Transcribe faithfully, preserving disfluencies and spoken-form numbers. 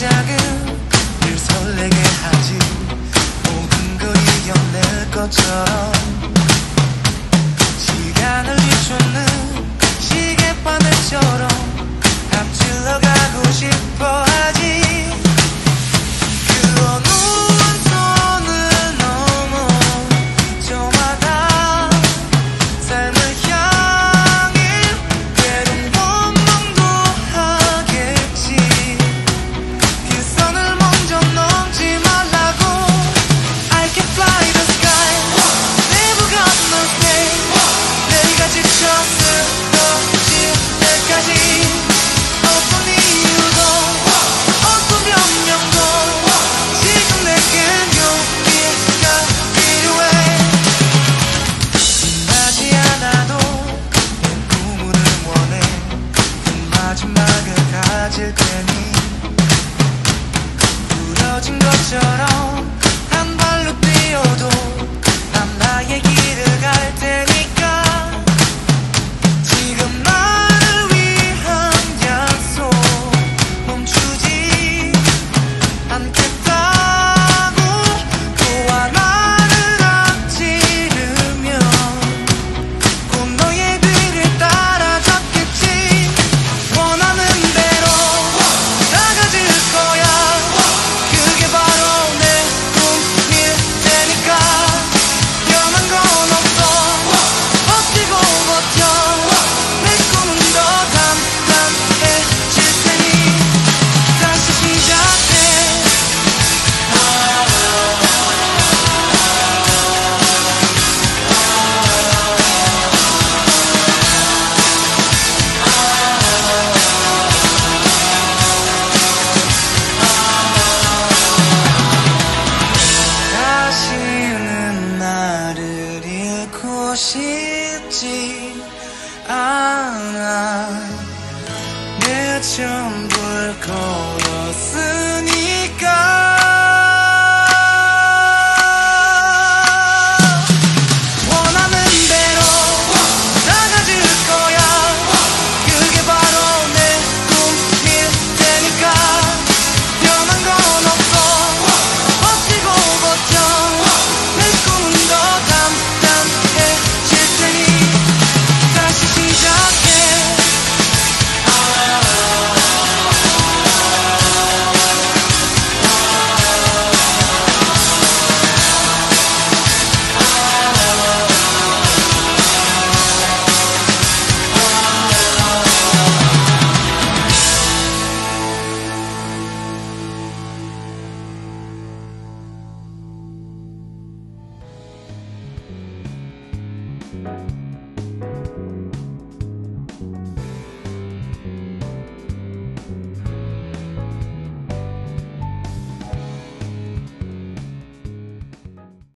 시작은 늘 설레게 하지. 모든 걸 이겨낼 것처럼 시간을 비추는 시계바늘처럼 앞질러 가고 싶어 하지. 그 어느 손을 넘어 저마다 삶을 향해 때론 원망도 하겠지. 그 선을 먼저 넘지 말라고. I can fly the sky, never got no stay. 내가 지쳐 쓰러질 때까지 어떤 이유도 어떤 변명도 지금 내겐 용기가 필요해. 신나지 않아도 내 꿈을 응원해. 그 마지막을 가질 테니 부러진 것처럼 한 발로 뛰어도 난 나의 길을 갈 테니까. 지금 나를 위한 약속 멈추지 않겠다고. 또한 나를 앞지르면 곧 너의 뒤를 따라잡겠지. 원하는 대로 다 가질 거야. 그게 바로 내 꿈일 테니까. 변한 건 없어. 버티고 버텨. 내 꿈은 더 단단해질 테니 다시 시작해. 다시는 나를 잃고 싶지 않아. 내 전부를 걸었으니까. 원하는 대로 다 가질 거야. 그게 바로 내 꿈일 테니까. 변한 건 없어. 버티고 버텨. 내 꿈은 더 단단해질 테니 다시 시작해. Thank you.